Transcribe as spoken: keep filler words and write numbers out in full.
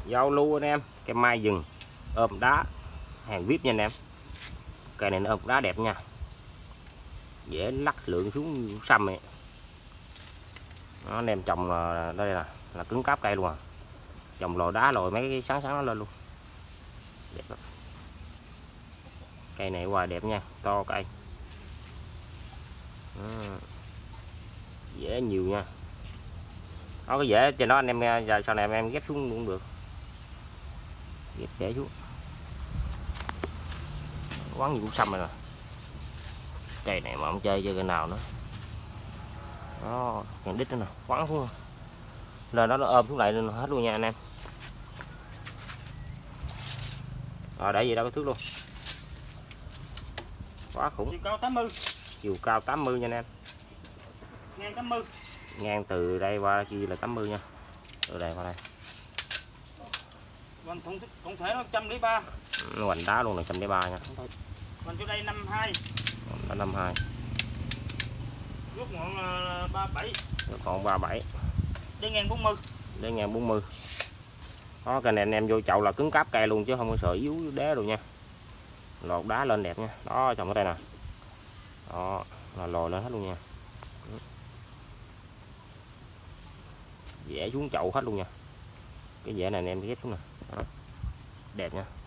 Giao lưu anh em, cái mai rừng ôm đá hàng vip nha anh em. Cây này nó ôm đá đẹp nha, dễ lắc lượng xuống xăm này. Nó anh em trồng là đây là là cứng cáp cây luôn à, trồng lò đá lồi mấy cái sáng sáng nó lên luôn, đẹp lắm. Cây này hoài đẹp nha, to cây. À, dễ nhiều nha. Nó cái dễ trên đó anh em giờ sau này em, em ghép xuống cũng được, ghép để xuống quán gì cũng xăm rồi nè. Cây này mà không chơi chơi cái nào nữa đó, càng đít nữa nè, quán xuống là nó, nó ôm xuống lại hết luôn nha anh em. Rồi để gì đâu cái thước luôn, quá khủng. Chiều cao tám mươi, chiều cao tám mươi nha anh em. ngang tám mươi, ngang từ đây qua kia là tám mươi nha, từ đây qua đây. còn tổng, tổng thể nó một trăm lẻ ba, nó hoành đá luôn là một trăm lẻ ba nha. còn chỗ đây năm mươi hai, nó năm mươi hai, rút ngọn ba mươi bảy, còn ba mươi bảy, đây ngang bốn mươi, đây ngang bốn mươi. Đó, cây này anh em vô chậu là cứng cáp cây luôn chứ không có sợ yếu đế rồi nha, lột đá lên đẹp nha. Đó trồng ở đây nè, đó là lồi lên hết luôn nha, dễ xuống chậu hết luôn nha. Cái dễ này anh em ghép xuống nè, đó. Đẹp nha.